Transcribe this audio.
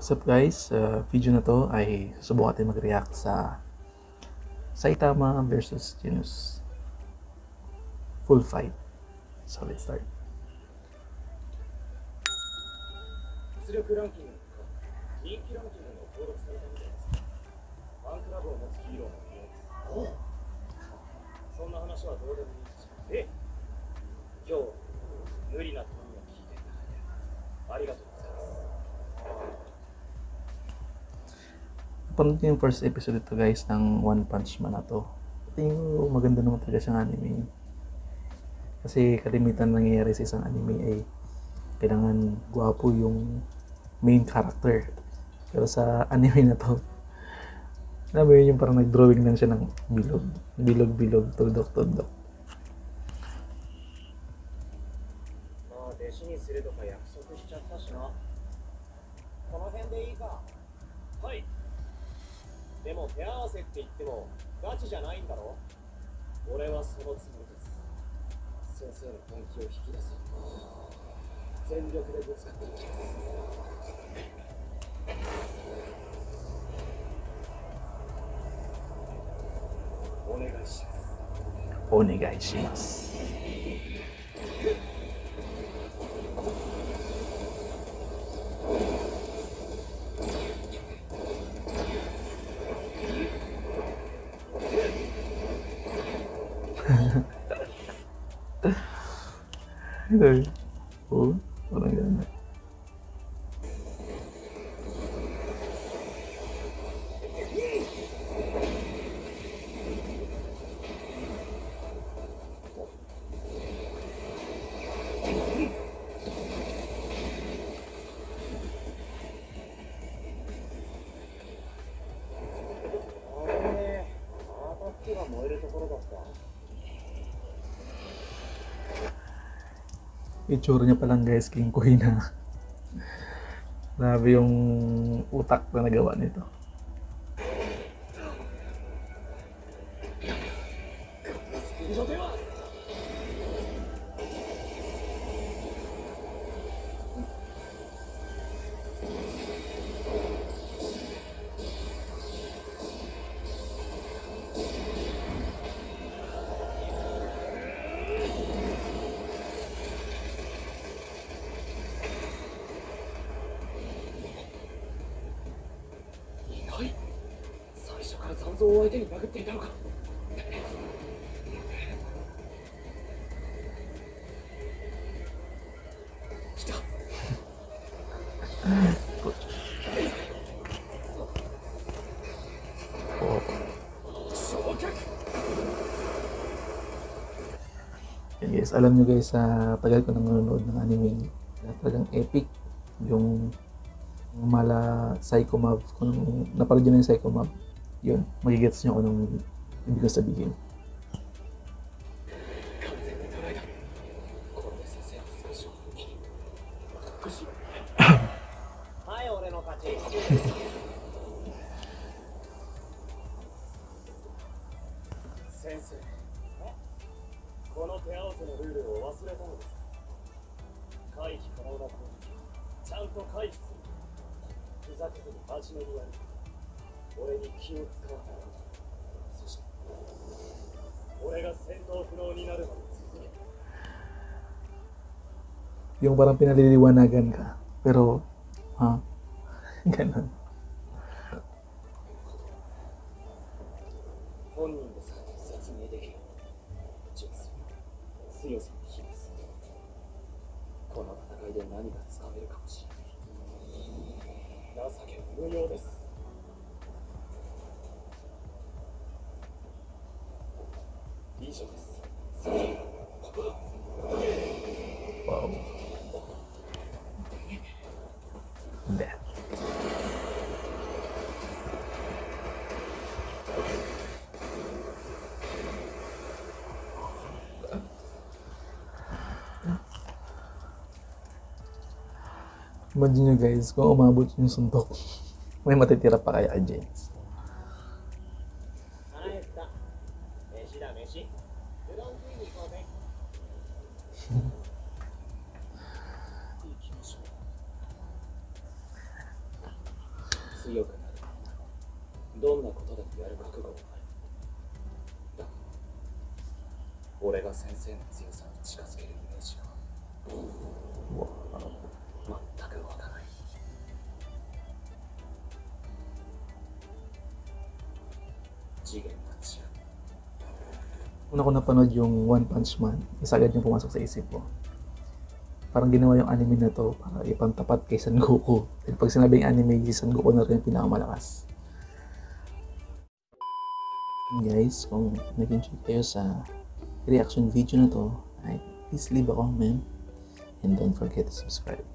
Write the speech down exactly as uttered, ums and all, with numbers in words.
What's up guys? Sa uh, video na to ay susubukan natin mag-react sa Saitama versus Genos full fight. So let's start. 実力ランキングとか人気ランキングの登録されたみたいです。ファンクラブを持つヒーローの理由です。おそんな話はどうでもいいです。え今日無理なところを聞いていただいてありがとうございます。Napanood ko yung first episode ito guys ng One Punch Man na to. Tingin ko maganda naman talaga siyang anime. Kasi kalimitan nangyayari sa isang anime ay kailangan gwapo yung main character. Pero sa anime na to, alam mo yun yung parang nag-drawing lang siya ng bilog. Bilog-bilog, tuldok-tuldok. まあ弟子にするとか約束しちゃったしな。この辺でいいか。はい。でも手合わせって言ってもガチじゃないんだろ。俺はそのつもりです。先生の本気を引き出せ。全力でぶつかっていきます。お願いします。お願いします。Ito. Oh, parang gano'n. Itsura niya palang guys, king kuy na. Grabe yung utak na nagawa nito. Yes, alam nyo guys, sa uh, tagal ko nang nanonood ng anime, talagang epic yung mala Psycho Mob. Kung naparod yun yung Psycho Mob, yun, magigets nyo kung anong ibig ko sabihin. Yung parang pinaliliwanagan ka, pero ha, ganun. Wow. That. Imagine nyo guys, kung umabot yung suntok, may matitira pa kaya James. 強くなる。どんなことでもやる覚悟はない。だが俺が先生の強さに近づけるイメージが全く湧かない。次元が違う。 Una ko napanood yung One Punch Man, isa agad yung pumasok sa isip ko. Parang ginawa yung anime na to para ipantapat kay Son Goku. And pag sinabing anime, si Son Goku na rin yung pinakamalakas. Guys, kung nag-enjoy kayo sa reaction video na to, ay please leave a comment and don't forget to subscribe.